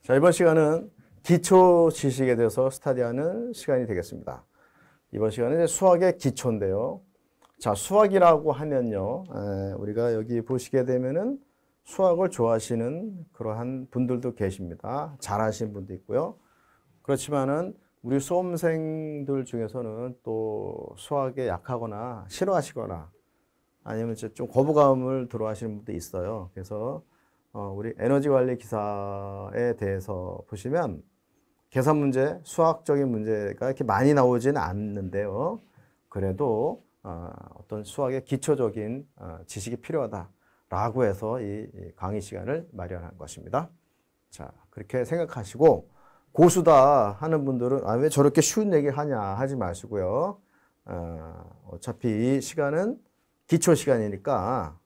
자, 이번 시간은 기초 지식에 대해서 스터디하는 시간이 되겠습니다. 이번 시간은 이제 수학의 기초인데요. 자, 수학이라고 하면요. 우리가 여기 보시게 되면은 수학을 좋아하시는 그러한 분들도 계십니다. 잘하시는 분도 있고요. 그렇지만은 우리 수험생들 중에서는 또 수학에 약하거나 싫어하시거나 아니면 좀 거부감을 들어하시는 분도 있어요. 그래서 우리 에너지 관리 기사에 대해서 보시면 계산 문제, 수학적인 문제가 이렇게 많이 나오지는 않는데요. 그래도 어떤 수학의 기초적인 지식이 필요하다라고 해서 이 강의 시간을 마련한 것입니다. 자, 그렇게 생각하시고 고수다 하는 분들은 왜 저렇게 쉬운 얘기 하냐 하지 마시고요. 어차피 이 시간은 기초 시간이니까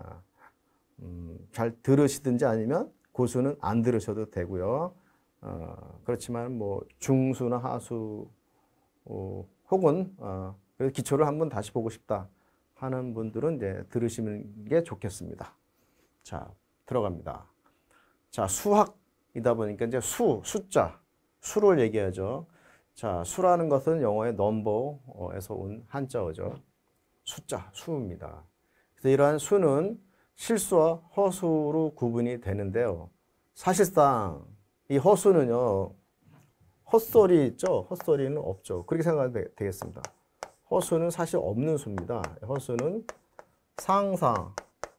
잘 들으시든지 아니면 고수는 안 들으셔도 되고요. 그렇지만 뭐 중수나 하수 혹은 그래서 기초를 한번 다시 보고 싶다 하는 분들은 이제 들으시는 게 좋겠습니다. 자, 들어갑니다. 자, 수학이다 보니까 이제 숫자, 수를 얘기하죠. 자, 수라는 것은 영어의 넘버에서 온 한자어죠. 숫자, 수입니다. 그래서 이러한 수는 실수와 허수로 구분이 되는데요. 사실상 이 허수는요, 헛소리 있죠? 헛소리는 없죠. 그렇게 생각하면 되겠습니다. 허수는 사실 없는 수입니다. 허수는 상상.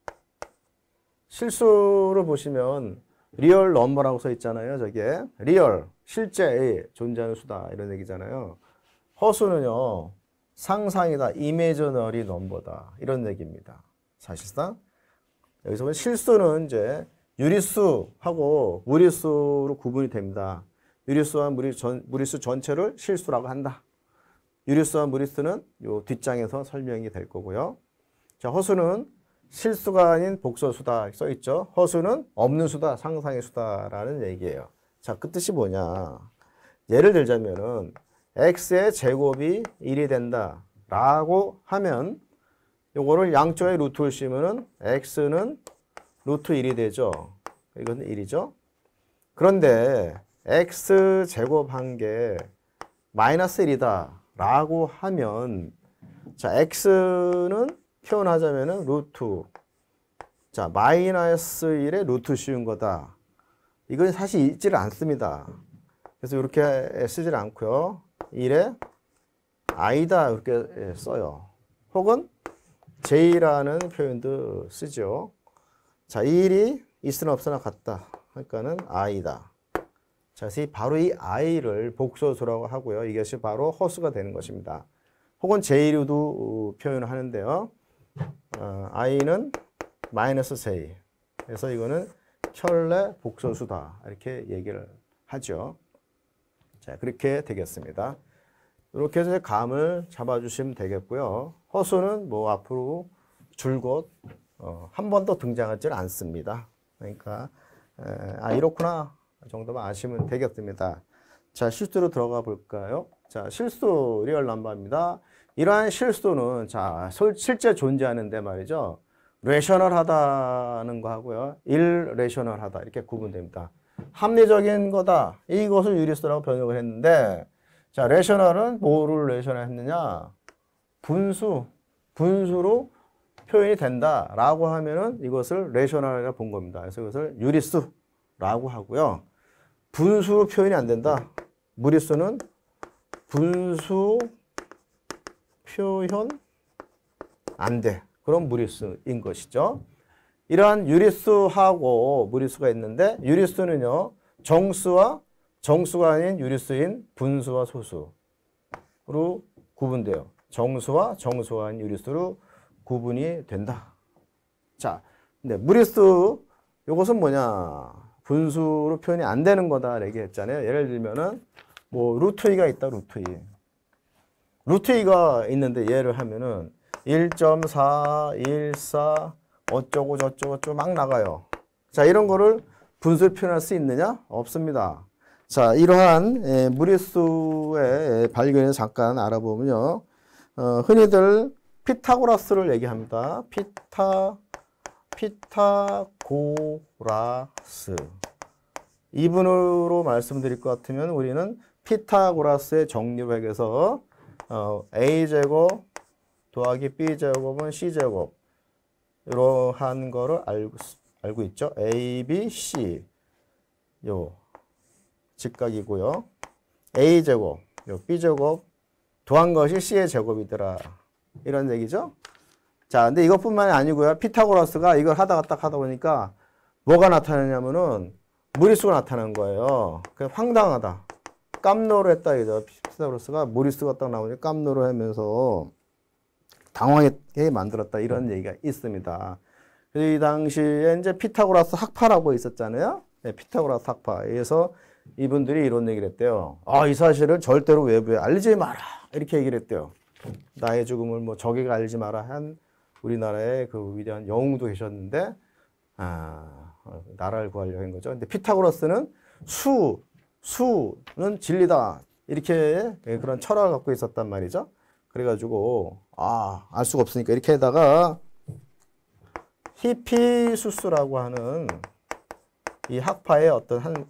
실수를 보시면 리얼 넘버라고 써 있잖아요. 저게 리얼, 실제 존재하는 수다 이런 얘기잖아요. 허수는요, 상상이다, 이미지너리 넘버다 이런 얘기입니다. 사실상 여기서 보면 실수는 이제 유리수하고 무리수로 구분이 됩니다. 유리수와 무리수 전체를 실수라고 한다. 유리수와 무리수는 요 뒷장에서 설명이 될 거고요. 자, 허수는 실수가 아닌 복소수다 써 있죠. 허수는 없는 수다, 상상의 수다라는 얘기예요. 자, 그 뜻이 뭐냐? 예를 들자면은 x의 제곱이 1이 된다라고 하면 요거를 양쪽에 루트를 씌우면은 x는 루트 1이 되죠. 이건 1이죠. 그런데 x 제곱한 게 마이너스 1이다 라고 하면 자, x는 표현하자면은 루트 자, 마이너스 1에 루트 씌운 거다. 이건 사실 있지를 않습니다. 그래서 이렇게 쓰질 않고요. 1에 i다 이렇게 써요. 혹은 j라는 표현도 쓰죠. 자, 1이 있으나 없으나 같다. 그러니까는 i다. 자, 그래서 바로 이 i를 복소수라고 하고요. 이것이 바로 허수가 되는 것입니다. 혹은 j로도 표현을 하는데요. i는 마이너스 j. 그래서 이거는 켤레 복소수다. 이렇게 얘기를 하죠. 자, 그렇게 되겠습니다. 이렇게 해서 감을 잡아주시면 되겠고요. 허수는 뭐 앞으로 줄곧 한 번도 등장하지 않습니다. 그러니까 이렇구나 정도만 아시면 되겠습니다. 자, 실수로 들어가 볼까요? 자, 실수 리얼 넘버입니다. 이러한 실수는 자, 실제 존재하는데 말이죠. 레셔널하다는 거 하고요. 일레셔널하다 이렇게 구분됩니다. 합리적인 거다. 이것을 유리수라고 번역을 했는데 자, 레셔널은 뭐를 레셔널 했느냐? 분수로 표현이 된다라고 하면은 이것을 레셔널이라고 본 겁니다. 그래서 이것을 유리수라고 하고요. 분수로 표현이 안 된다. 무리수는 분수 표현 안 돼. 그럼 무리수인 것이죠. 이러한 유리수하고 무리수가 있는데 유리수는요. 정수가 아닌 유리수인 분수와 소수로 구분돼요. 정수가 아닌 유리수로 구분이 된다. 자, 근데 무리수 이것은 뭐냐? 분수로 표현이 안 되는 거다 얘기했잖아요. 예를 들면은 뭐 루트 2가 있다. 루트 2. 루트 2가 있는데 예를 하면은 1.4, 14 어쩌고 저쩌고 막 나가요. 자, 이런 거를 분수로 표현할 수 있느냐? 없습니다. 자, 이러한 무리수의 발견을 잠깐 알아보면요. 흔히들 피타고라스를 얘기합니다. 피타고라스. 2분으로 말씀드릴 것 같으면 우리는 피타고라스의 정리백에서 a제곱 더하기 b제곱은 c제곱 이러한 거를 알고 있죠. a, b, c 요 직각이고요. a제곱, 요 b제곱 더한 것이 c의 제곱이더라. 이런 얘기죠. 자, 근데 이것뿐만이 아니고요. 피타고라스가 이걸 하다 보니까 뭐가 나타나냐면은 무리수가 나타난 거예요. 그 황당하다. 깜노를 했다 이죠. 피타고라스가 무리수가 딱 나오니까 깜노를 하면서 당황하게 만들었다 이런 얘기가 있습니다. 이 당시에 이제 피타고라스 학파라고 있었잖아요. 네, 피타고라스 학파. 그래서 이분들이 이런 얘기를 했대요. 아, 이 사실을 절대로 외부에 알리지 마라. 이렇게 얘기를 했대요. 나의 죽음을 뭐 적에게 알리지 마라 한 우리나라의 그 위대한 영웅도 계셨는데, 나라를 구하려고 한 거죠. 근데 피타고라스는 수는 진리다. 이렇게 그런 철학을 갖고 있었단 말이죠. 그래가지고, 알 수가 없으니까 이렇게 해다가 히피수스라고 하는 이 학파의 어떤 한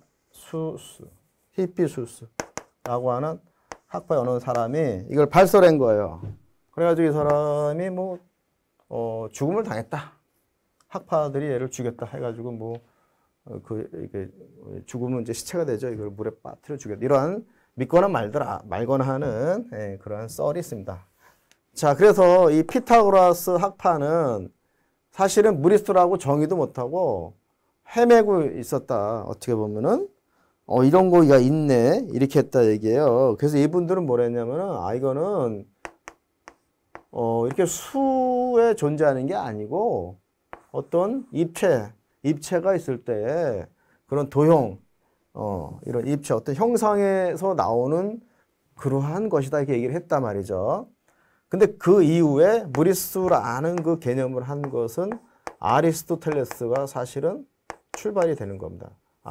히피수스라고 하는 학파의 어느 사람이 이걸 발설한 거예요. 그래가지고 이 사람이 뭐, 죽음을 당했다. 학파들이 얘를 죽였다 해가지고 이게 죽으면 이제 시체가 되죠. 이걸 물에 빠뜨려 죽였다. 이러한 믿거나 말거나 하는 그러한 썰이 있습니다. 자, 그래서 이 피타고라스 학파는 사실은 무리수라고 정의도 못하고 헤매고 있었다. 어떻게 보면은 이런 거가 있네. 이렇게 했다 얘기예요. 그래서 이분들은 뭐라 했냐면은 이거는 이렇게 수에 존재하는 게 아니고 어떤 입체가 있을 때 그런 도형, 이런 입체, 어떤 형상에서 나오는 그러한 것이다 이렇게 얘기를 했단 말이죠. 근데 그 이후에 무리수라는 그 개념을 한 것은 아리스토텔레스가 사실은 출발이 되는 겁니다.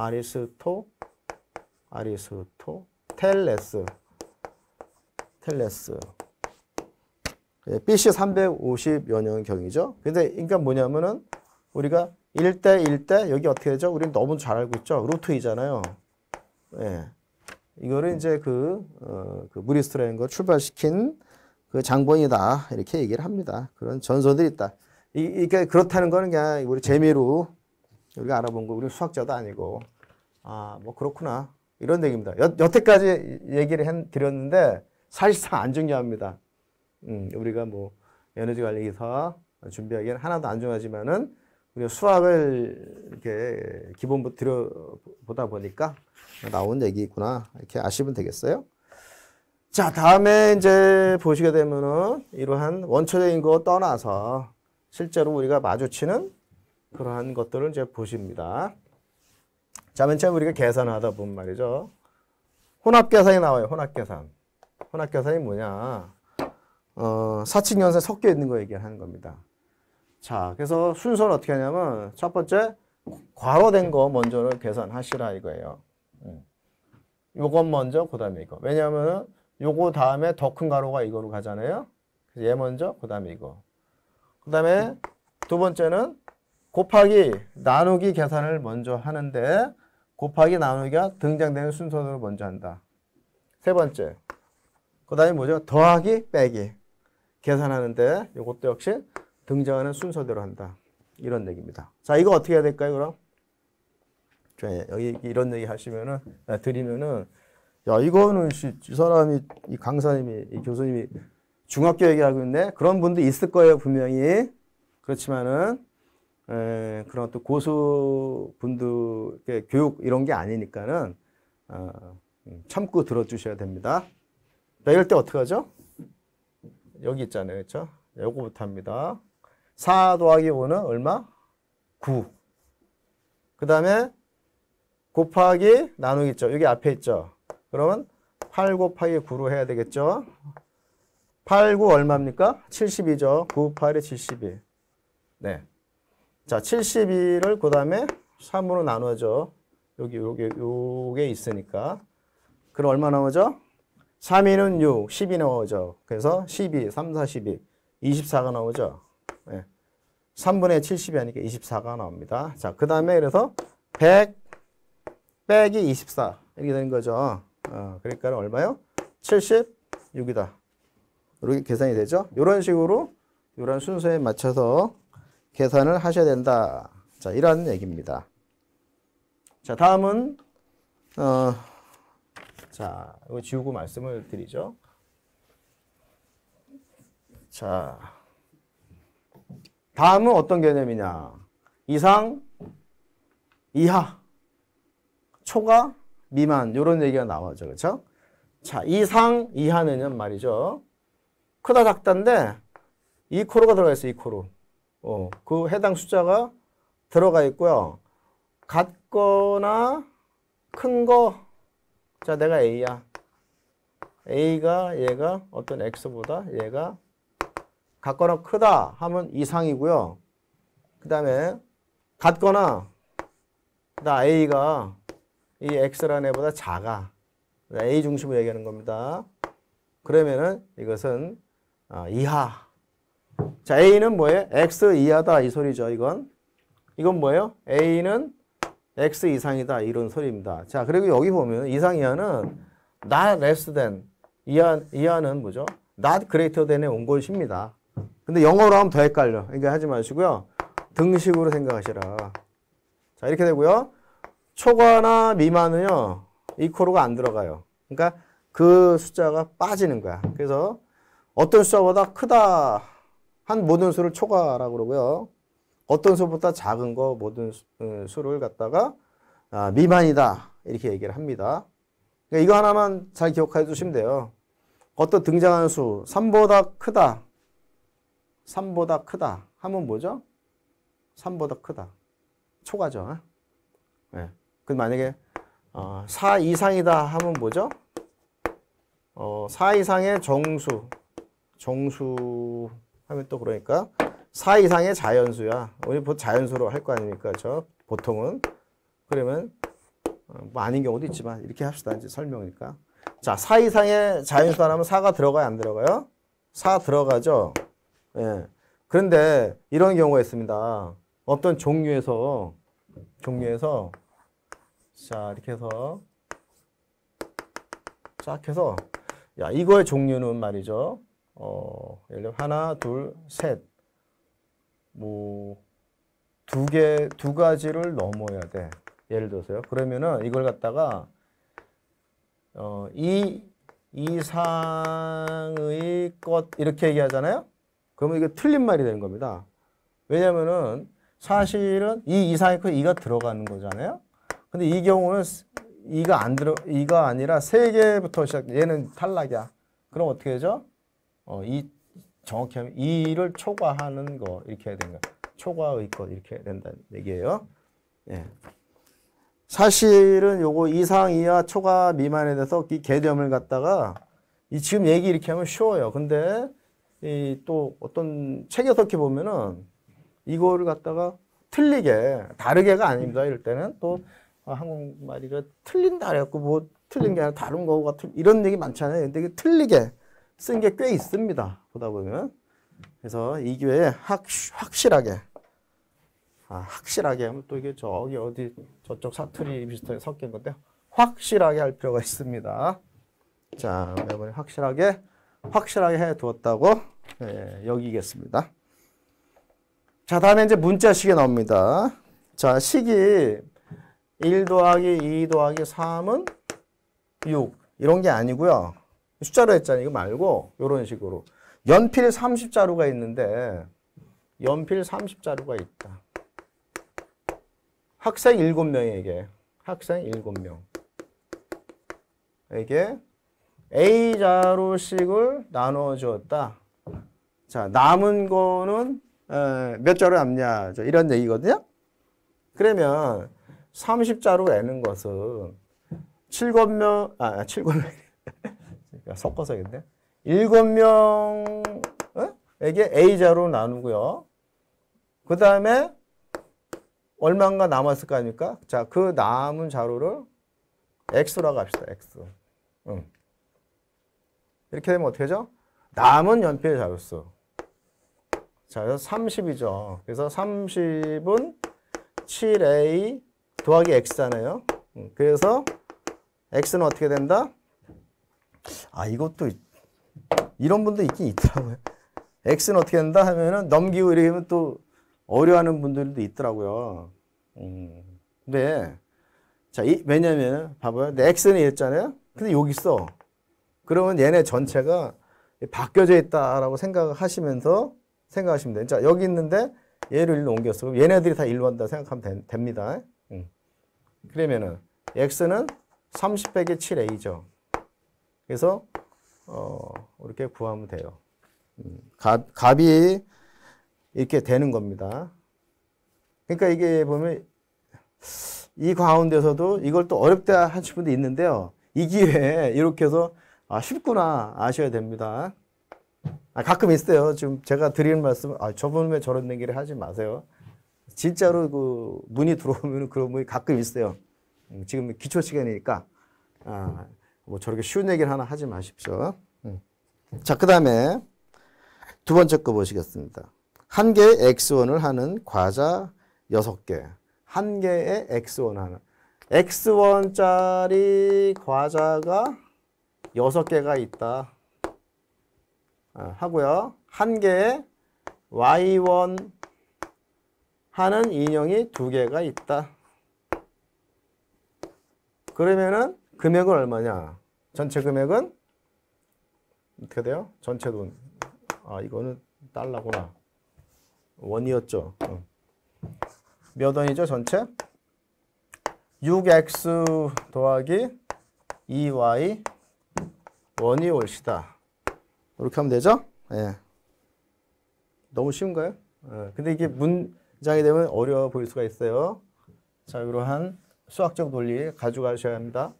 아리스토텔레스. BC 350여 년경이죠. 근데 그러니까 뭐냐면은 우리가 1대 여기 어떻게 되죠? 우리는 너무 잘 알고 있죠. 루트 2잖아요. 예. 이거를 이제 그 무리수라는 걸 출발시킨 그 장본이다. 이렇게 얘기를 합니다. 그런 전설들이 있다. 이게 그렇다는 거는 그냥 우리 재미로 우리가 알아본 거, 우리 수학자도 아니고, 뭐 그렇구나. 이런 얘기입니다. 여태까지 얘기를 드렸는데 사실상 안 중요합니다. 우리가 뭐 에너지 관리 기사 준비하기에는 하나도 안 중요하지만은 우리가 수학을 이렇게 기본부터 들여보다 보니까 나온 얘기구나. 이렇게 아시면 되겠어요. 자, 다음에 이제 보시게 되면은 이러한 원초적인 거 떠나서 실제로 우리가 마주치는 그러한 것들을 이제 보십니다. 자, 맨 처음 우리가 계산을 하다 보면 말이죠. 혼합계산이 나와요. 혼합계산이 뭐냐. 사칙연산 섞여 있는 거 얘기하는 겁니다. 자, 그래서 순서는 어떻게 하냐면 첫 번째 괄호된 거 먼저 계산하시라 이거예요. 요건 먼저 그 다음에 이거. 왜냐하면 요거 다음에 더 큰 가로가 이거로 가잖아요. 그래서 얘 먼저 그 다음에 이거. 그 다음에 두 번째는 곱하기 나누기 계산을 먼저 하는데 곱하기 나누기가 등장되는 순서대로 먼저 한다. 세 번째. 그 다음에 뭐죠? 더하기 빼기 계산하는데 이것도 역시 등장하는 순서대로 한다. 이런 얘기입니다. 자, 이거 어떻게 해야 될까요, 그럼? 여기 이런 얘기 하시면은, 드리면은, 야, 이거는 이 사람이, 이 강사님이, 이 교수님이 중학교 얘기하고 있네? 그런 분도 있을 거예요, 분명히. 그렇지만은, 그런 또 고수분들의 교육 이런 게 아니니까는, 참고 들어주셔야 됩니다. 자, 이럴 때 어떻게 하죠? 여기 있잖아요. 그렇죠? 요거부터 합니다. 4 더하기 5는 얼마? 9. 그 다음에 곱하기 나누기 있죠. 여기 앞에 있죠. 그러면 8 곱하기 9로 해야 되겠죠. 8, 9 얼마입니까? 72죠. 9, 8이 72. 네. 자, 72를 그 다음에 3으로 나누죠. 요게 있으니까. 그럼 얼마 나오죠? 3, 2는 6, 10이 나오죠. 그래서 12, 3, 4, 12, 24가 나오죠. 네. 3분의 70이 하니까 24가 나옵니다. 자, 그 다음에 그래서 100 빼기 24 이렇게 되는 거죠. 그러니까 얼마요? 76이다. 이렇게 계산이 되죠. 이런 식으로 이런 순서에 맞춰서 계산을 하셔야 된다. 자, 이런 얘기입니다. 자, 다음은 자, 이거 지우고 말씀을 드리죠. 자, 다음은 어떤 개념이냐? 이상, 이하, 초과, 미만 이런 얘기가 나오죠. 그렇죠? 자, 이상, 이하는 말이죠. 크다, 작다인데 이코로가 들어가 있어요. 이코로. 그 해당 숫자가 들어가 있고요. 같거나 큰 거, 자, 내가 A야. A가 얘가 어떤 X보다 얘가 같거나 크다 하면 이상이고요. 그 다음에 같거나 나 A가 이 X라는 애보다 작아. A 중심으로 얘기하는 겁니다. 그러면은 이것은 이하. 자, A는 뭐예요? X 이하다 이 소리죠. 이건 뭐예요? A는 X 이상이다 이런 소리입니다. 자, 그리고 여기 보면 이상 이하는 not less than 이하는 뭐죠? not greater than에 온 것입니다. 근데 영어로 하면 더 헷갈려. 그러니까 하지 마시고요. 등식으로 생각하시라. 자, 이렇게 되고요. 초과나 미만은요. 이코로가 안 들어가요. 그러니까 그 숫자가 빠지는 거야. 그래서 어떤 숫자보다 크다 한 모든 수를 초과라고 그러고요. 어떤 수보다 작은 거 모든 수를 갖다가 미만이다 이렇게 얘기를 합니다. 그러니까 이거 하나만 잘 기억해 두시면 돼요. 어떤 등장하는 수 3보다 크다 3보다 크다 하면 뭐죠? 3보다 크다 초과죠. 네. 그 만약에 4 이상이다 하면 뭐죠? 4 이상의 정수 하면 또 그러니까 4 이상의 자연수야. 우리 보통 자연수로 할 거 아닙니까? 보통은. 그러면 뭐 아닌 경우도 있지만 이렇게 합시다. 이제 설명이니까. 자, 4 이상의 자연수다 하면 4가 들어가요? 안 들어가요? 4 들어가죠? 예. 그런데 이런 경우가 있습니다. 어떤 종류에서 자, 이렇게 해서 쫙 해서 야, 이거의 종류는 말이죠. 예를 들어 하나, 둘, 셋. 뭐 두 가지를 넘어야 돼. 예를 들어서요. 그러면은 이걸 갖다가 이 이상의 것 이렇게 얘기하잖아요. 그러면 이게 틀린 말이 되는 겁니다. 왜냐면은 사실은 이 이상의 것 이가 들어가는 거잖아요. 근데 이 경우는 이가 아니라 세 개부터 시작. 얘는 탈락이야. 그럼 어떻게 되죠? 정확히 하면 2를 초과하는 거 이렇게 해야 되는 거야. 초과의 것 이렇게 해야 된다는 얘기예요. 예. 사실은 요거 이상, 이하, 초과, 미만에 대해서 이 개념을 갖다가 지금 얘기 이렇게 하면 쉬워요. 근데 또 어떤 책에서 이렇게 보면은 이거를 갖다가 틀리게 다르게가 아닙니다. 이럴 때는 또 한국말이가 틀린다 그래갖고 뭐 틀린 게 아니라 다른 거 같은 이런 얘기 많잖아요. 근데 이게 틀리게 쓴 게 꽤 있습니다. 보다 보면. 그래서 이 기회에 확실하게 하면 또 이게 저기 어디 저쪽 사투리 비슷하게 섞인 건데 확실하게 할 필요가 있습니다. 자, 이번에 확실하게 해 두었다고 여기겠습니다. 자, 다음에 이제 문자식이 나옵니다. 자, 식이 1 더하기 2 더하기 3은 6 이런 게 아니고요. 숫자로 했잖아요. 이거 말고 이런 식으로 연필 30자루가 있는데 연필 30자루가 있다. 학생 7명에게 학생 7명 에게 A자루씩을 나눠 주었다. 자, 남은 거는 몇 자루 남냐 이런 얘기거든요. 그러면 30자루 내는 것은 7명 섞어서 했네. 7명에게 A자루 나누고요. 그 다음에 얼마인가 남았을 거 아닙니까? 자, 그 남은 자루를 X라고 합시다. X. 이렇게 되면 어떻게 되죠? 남은 연필 자루수. 자, 그래서 30이죠. 그래서 30은 7A 더하기 X잖아요. 그래서 x는 어떻게 된다? 아, 이것도 이런 분도 있긴 있더라고요. x는 어떻게 된다 하면은 넘기고 이러면 또 어려워하는 분들도 있더라고요. 근데 자, 왜냐면 봐봐요. 내 x는 이랬잖아요. 근데 여기 있어. 그러면 얘네 전체가 바뀌어져 있다라고 생각하시면 돼요. 자, 여기 있는데 얘를 일로 옮겼어. 그럼 얘네들이 다 일로 한다 생각하면 됩니다. 그러면은 x는 30 빼기 7a죠. 그래서 이렇게 구하면 돼요. 값이 이렇게 되는 겁니다. 그러니까 이게 보면 이 가운데서도 이걸 또 어렵다 하실 분도 있는데요. 이 기회에 이렇게 해서 쉽구나 아셔야 됩니다. 가끔 있어요. 지금 제가 드리는 말씀, 저분 왜 저런 얘기를 하지 마세요. 진짜로 그 문이 들어오면 그런 분이 가끔 있어요. 지금 기초 시간이니까 뭐 저렇게 쉬운 얘기를 하나 하지 마십시오. 자, 그 다음에 두 번째 거 보시겠습니다. 한 개의 x1을 하는 과자 6개. 한 개의 x1 하는. x1짜리 과자가 6개가 있다. 하고요. 한 개의 y1 하는 인형이 2개가 있다. 그러면은 금액은 얼마냐? 전체 금액은 어떻게 돼요? 전체 돈. 이거는 달러구나. 원이었죠. 몇 원이죠, 전체? 6x 더하기 2y 원이 올시다. 이렇게 하면 되죠? 예. 너무 쉬운가요? 근데 이게 문장이 되면 어려워 보일 수가 있어요. 자, 이러한 수학적 논리 가져가셔야 합니다.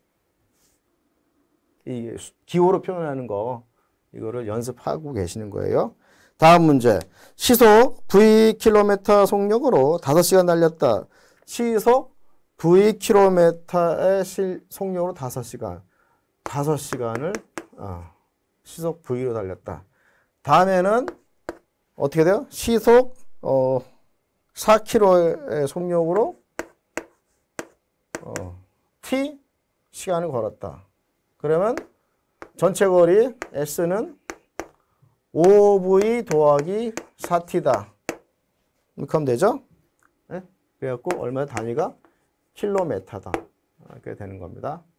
이 기호로 표현하는 거, 이거를 연습하고 계시는 거예요. 다음 문제. 시속 Vkm 속력으로 5시간 달렸다. 시속 Vkm의 속력으로 5시간. 5시간을 시속 V로 달렸다. 다음에는 어떻게 돼요? 시속 4km의 속력으로 T 시간을 걸었다. 그러면 전체 거리 S는 5V 더하기 4T다. 이렇게 하면 되죠? 네? 그래갖고 얼마 단위가 킬로미터다. 이렇게 되는 겁니다.